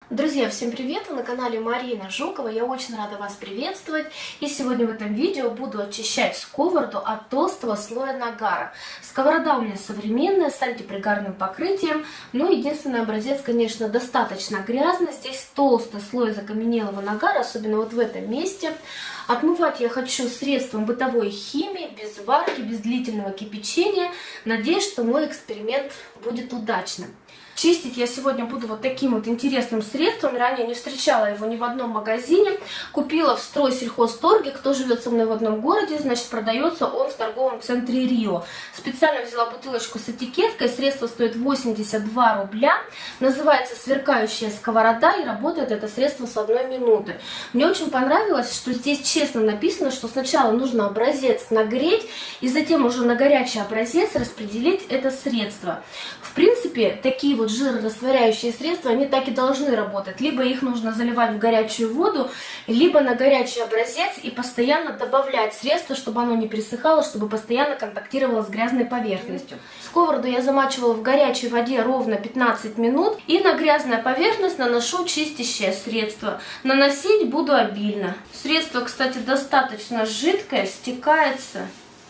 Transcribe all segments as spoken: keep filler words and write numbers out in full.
Друзья, всем привет! Вы на канале Марина Жукова. Я очень рада вас приветствовать. И сегодня в этом видео буду очищать сковороду от толстого слоя нагара. Сковорода у меня современная, с антипригарным покрытием. Но единственный образец, конечно, достаточно грязный. Здесь толстый слой закаменелого нагара, особенно вот в этом месте. Отмывать я хочу средством бытовой химии, без варки, без длительного кипячения. Надеюсь, что мой эксперимент будет удачным. Чистить я сегодня буду вот таким вот интересным средством. Ранее не встречала его ни в одном магазине. Купила в Стройсельхозторге. Кто живет со мной в одном городе, значит, продается он в торговом центре Рио. Специально взяла бутылочку с этикеткой. Средство стоит восемьдесят два рубля. Называется «Сверкающая сковорода», и работает это средство с одной минуты. Мне очень понравилось, что здесь честно написано, что сначала нужно образец нагреть, и затем уже на горячий образец распределить это средство. В принципе, такие вот жирорастворяющие средства, они так и должны работать. Либо их нужно заливать в горячую воду, либо на горячий образец и постоянно добавлять средство, чтобы оно не пересыхало, чтобы постоянно контактировало с грязной поверхностью. Сковороду я замачивала в горячей воде ровно пятнадцать минут. И на грязную поверхность наношу чистящее средство. Наносить буду обильно. Средство, кстати, достаточно жидкое, стекается.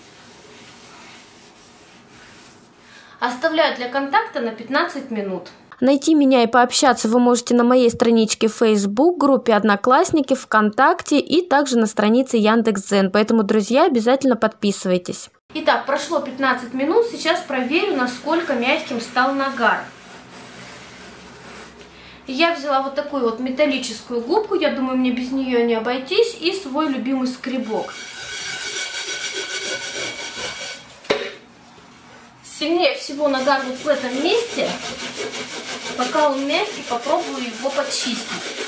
Оставляю для контакта на пятнадцать минут. Найти меня и пообщаться вы можете на моей страничке в Facebook, группе Одноклассники, ВКонтакте и также на странице Яндекс.Дзен. Поэтому, друзья, обязательно подписывайтесь. Итак, прошло пятнадцать минут. Сейчас проверю, насколько мягким стал нагар. Я взяла вот такую вот металлическую губку. Я думаю, мне без нее не обойтись. И свой любимый скребок. Сильнее всего нагар вот в этом месте. Пока он мягкий, попробую его почистить.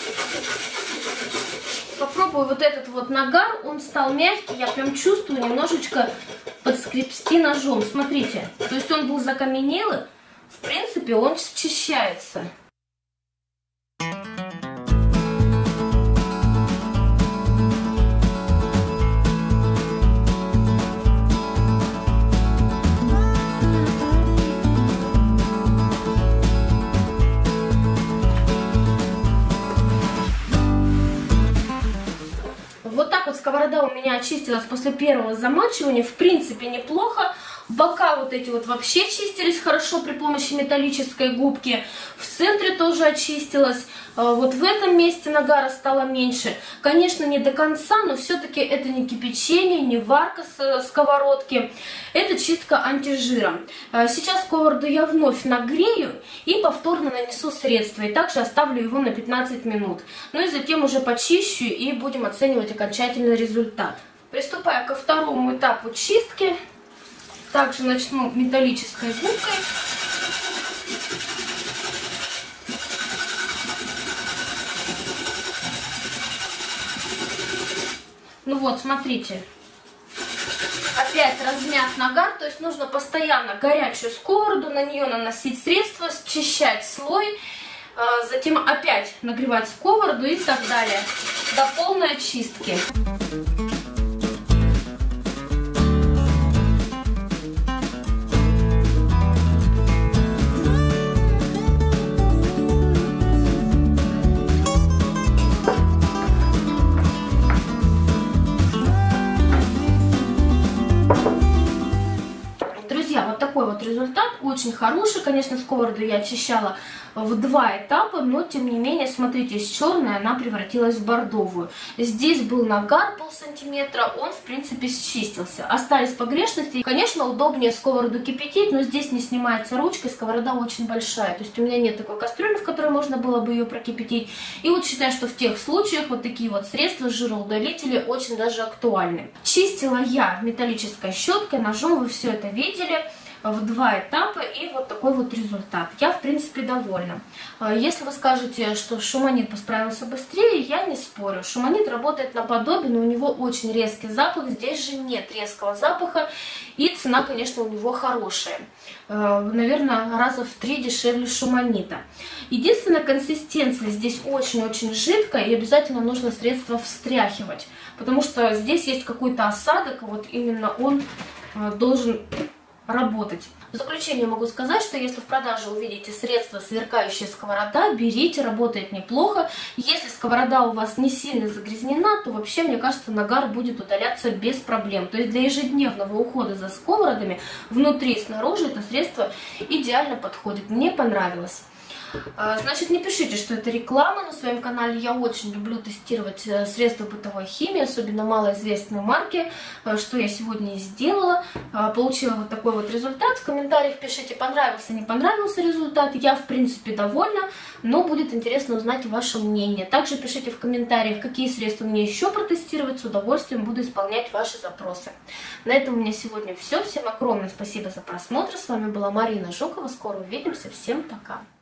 Попробую вот этот вот нагар, он стал мягкий, я прям чувствую немножечко подскребсти ножом. Смотрите, то есть он был закаменелый, в принципе он счищается. Вот так вот сковорода у меня очистилась после первого замачивания. В принципе, неплохо. Бока вот эти вот вообще чистились хорошо при помощи металлической губки. В центре тоже очистилась. Вот в этом месте нагара стало меньше. Конечно, не до конца, но все-таки это не кипячение, не варка с сковородки. Это чистка антижиром. Сейчас сковороду я вновь нагрею и повторно нанесу средство. И также оставлю его на пятнадцать минут. Ну и затем уже почищу и будем оценивать окончательный результат. Приступаю ко второму этапу чистки. Также начну металлической губкой. Ну вот, смотрите. Опять размят нагар, то есть нужно постоянно горячую сковороду, на нее наносить средство, счищать слой, затем опять нагревать сковороду и так далее до полной очистки. Вот результат очень хороший. Конечно, сковороду я очищала в два этапа, но тем не менее, смотрите, из черной она превратилась в бордовую. Здесь был нагар пол сантиметра, он в принципе счистился. Остались погрешности. Конечно, удобнее сковороду кипятить, но здесь не снимается ручка, и сковорода очень большая. То есть у меня нет такой кастрюли, в которой можно было бы ее прокипятить. И вот считаю, что в тех случаях вот такие вот средства, жироудалители, очень даже актуальны. Чистила я металлической щеткой, ножом, вы все это видели. В два этапа, и вот такой вот результат. Я, в принципе, довольна. Если вы скажете, что Шуманит справился быстрее, я не спорю. Шуманит работает наподобие, но у него очень резкий запах. Здесь же нет резкого запаха, и цена, конечно, у него хорошая. Наверное, раза в три дешевле Шуманита. Единственная, консистенция здесь очень-очень жидкая, и обязательно нужно средство встряхивать, потому что здесь есть какой-то осадок, вот именно он должен работать. В заключение могу сказать, что если в продаже увидите средство «Сверкающая сковорода», берите, работает неплохо. Если сковорода у вас не сильно загрязнена, то вообще, мне кажется, нагар будет удаляться без проблем. То есть для ежедневного ухода за сковородами внутри и снаружи это средство идеально подходит. Мне понравилось. Значит, не пишите, что это реклама. На своем канале я очень люблю тестировать средства бытовой химии, особенно малоизвестные марки, что я сегодня и сделала. Получила вот такой вот результат. В комментариях пишите, понравился, не понравился результат. Я, в принципе, довольна, но будет интересно узнать ваше мнение. Также пишите в комментариях, какие средства мне еще протестировать. С удовольствием буду исполнять ваши запросы. На этом у меня сегодня все. Всем огромное спасибо за просмотр. С вами была Марина Жукова. Скоро увидимся. Всем пока.